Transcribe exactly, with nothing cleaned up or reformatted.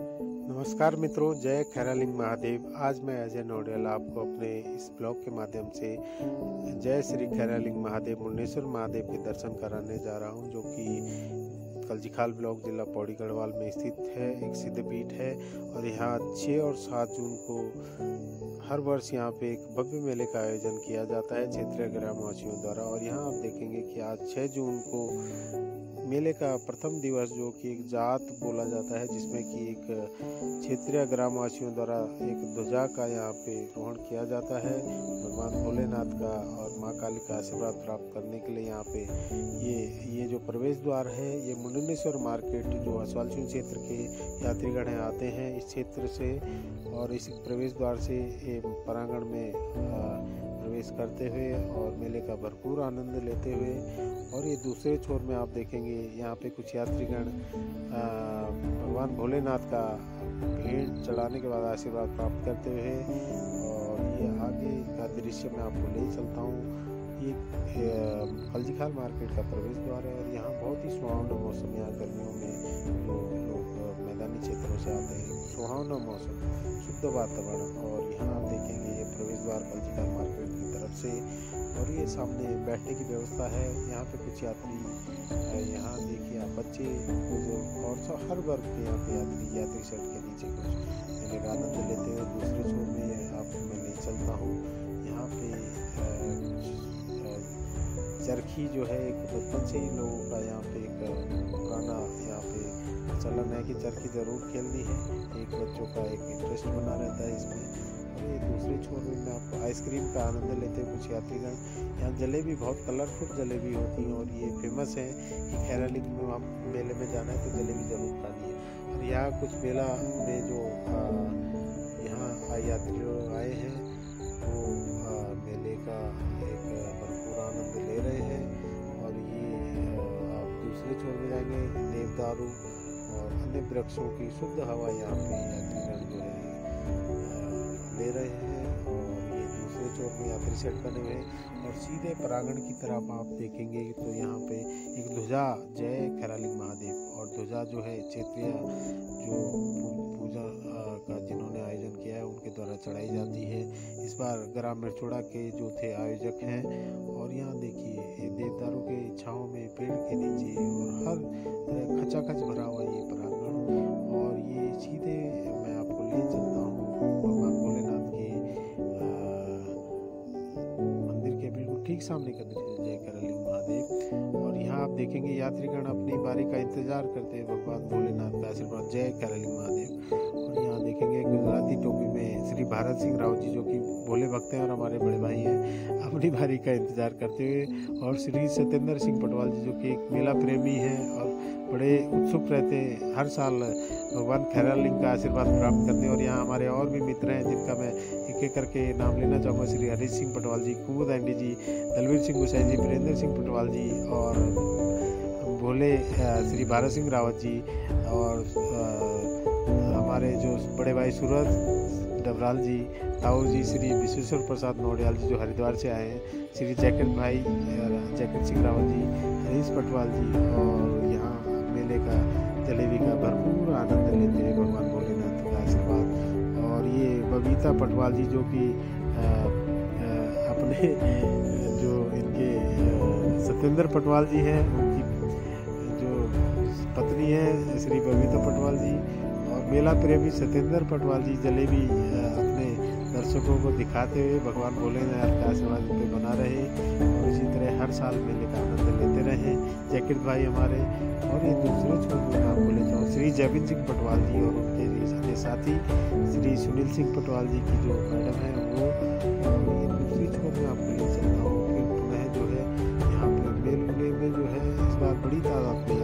नमस्कार मित्रों, जय खैरालिंग महादेव। आज मैं अजय नोडियाल आपको अपने इस ब्लॉग के माध्यम से जय श्री खैरालिंग महादेव मुंडेश्वर महादेव के दर्शन कराने जा रहा हूं, जो कि कलजीखाल ब्लॉक जिला पौड़ी गढ़वाल में स्थित है। एक सिद्धपीठ है और यहाँ छः और सात जून को हर वर्ष यहाँ पे एक भव्य मेले का आयोजन किया जाता है क्षेत्रीय ग्रामवासियों द्वारा। और यहाँ आप देखेंगे कि आज छः जून को मेले का प्रथम दिवस, जो कि एक जात बोला जाता है, जिसमें कि एक क्षेत्रीय ग्रामवासियों द्वारा एक ध्वजा का यहाँ पे रोहण किया जाता है भगवान भोलेनाथ का और माँ काली का आशीर्वाद प्राप्त करने के लिए। यहाँ पे ये ये जो प्रवेश द्वार है, ये मुंडेश्वर मार्केट जो असवालचून क्षेत्र के यात्रीगण आते हैं इस क्षेत्र से, और इस प्रवेश द्वार से ये परांगण में प्रवेश करते हुए और मेले का भरपूर आनंद लेते हुए। और ये दूसरे छोर में आप देखेंगे यहाँ पे कुछ यात्रीगण भगवान भोलेनाथ का भेंट चढ़ाने के बाद आशीर्वाद प्राप्त करते हुए। और ये आगे का दृश्य मैं आपको ले चलता हूँ। ये कलजीखाल मार्केट का प्रवेश द्वार है और यहाँ बहुत ही सुहावना मौसम, यहाँ गर्मियों में जो लोग मैदानी क्षेत्रों से आते हैं, सुहावना मौसम, शुद्ध वातावरण। और यहाँ आप देखेंगे ये प्रवेश द्वार कलजीखाल मार्केट की तरफ से। और ये सामने बैठने की व्यवस्था है। यहाँ पे कुछ यात्री, यहाँ देखिए आप बच्चे और सब हर वर्ग के यहाँ पे यात्री यात्री सेट के नीचे कुछ मेले का आनंद लेते हैं। दूसरे छोर में आपको मैं ले चलता हूँ। यहाँ पे चरखी जो है, एक बचपन से ही लोगों का यहाँ पे एक पुराना यहाँ पे चलन है कि चरखी जरूर खेलनी है। एक बच्चों का एक इंटरेस्ट बना रहता है इसमें। और ये दूसरे छोर में मैं आपको आइसक्रीम का आनंद लेते हैं कुछ यात्रीगण। यहाँ जलेबी, बहुत कलरफुल जलेबी होती है और ये फेमस है कि खैरालिंग में आप मेले में जाना है तो जलेबी जरूर खानी है। और यहाँ कुछ मेला में जो यहाँ यात्री लोग आए हैं वो मेले का एक भरपूर आनंद ले रहे हैं। और ये आप दूसरे छोर में जाएंगे, देवदारू और अन्य वृक्षों की शुद्ध हवा यहाँ पे यात्रीगण जो है ले रहे हैं। और ये दूसरे छोर में यात्री सेट बने हुए हैं। और सीधे परांगण की तरफ आप देखेंगे तो यहाँ पे एक ध्वजा जय खैरालिंग महादेव और ध्वजा जो है क्षेत्रीय जो पूजा का जिन्होंने आयोजन किया है उनके द्वारा चढ़ाई जाती है। इस बार ग्राम मिरचोड़ा के जो थे आयोजक हैं। और यहाँ देखिए देवदारू के छाँव में पेड़ के नीचे और हर तरह खचाखच भरा हुआ ये परांगण। और ये सीधे मैं आपको ले चलता हूँ भगवान भोलेनाथ के मंदिर के बिल्कुल ठीक सामने का दृश्य जय खैरालिंग महादेव। और यहाँ आप देखेंगे यात्रीगण अपनी बारी का इंतजार करते हैं भगवान भोलेनाथ का आशीर्वाद जय खैरालिंग महादेव। और यहाँ देखेंगे गुजराती टोपी में श्री भारत सिंह राव जी, जो कि भोले भक्त हैं और हमारे बड़े भाई हैं, अपनी बारी का इंतजार करते हुए। और श्री सत्येंद्र सिंह पटवाल जी, जो कि एक मेला प्रेमी हैं और बड़े उत्सुक रहते हैं हर साल भगवान खैरालिंग का आशीर्वाद प्राप्त करते हैं। और यहाँ हमारे और भी मित्र हैं जिनका मैं एक एक करके नाम लेना चाहूँगा। श्री हरीश सिंह पटवाल जी, कुमुद एंडी जी, दलवीर सिंह गुसाई जी, वीरेंद्र सिंह पटवाल जी, और भोले श्री भारत सिंह रावत जी, और हमारे जो बड़े भाई सूरज डबराल जी, ताऊ जी, श्री विश्वेश्वर प्रसाद नोडियाल जी जो हरिद्वार से आए हैं, श्री जैकेट भाई जैकेट सिंह रावत जी, हरीश पटवाल जी। और यहाँ मेले का जलेबी का भरपूर आनंद लेते हैं भगवान भोलेनाथ का आशीर्वाद। और ये बबीता पटवाल जी, जो कि अपने जो इनके सत्येंद्र पटवाल जी हैं, उनकी जो पत्नी है श्री बबीता पटवाल जी, और मेला प्रेमी सत्येंद्र पटवाल जी जलेबी अपने दर्शकों को दिखाते हुए भगवान भोलेनाथ का आशीर्वाद पे बना रहे और इसी तरह हर साल मेले का आनंद लेते रहे जैकेट भाई हमारे। और ये दूसरे छोर में आपको ले जाऊँ श्री जयविंद सिंह पटवाल जी और उनके साथी श्री सुनील सिंह पटवाल जी की जो मैडम है वो। और ये दूसरी छोर में आपको ले चलता हूँ। फिर पुनः जो है यहाँ पे मेले में जो है इस बार बड़ी तादाद में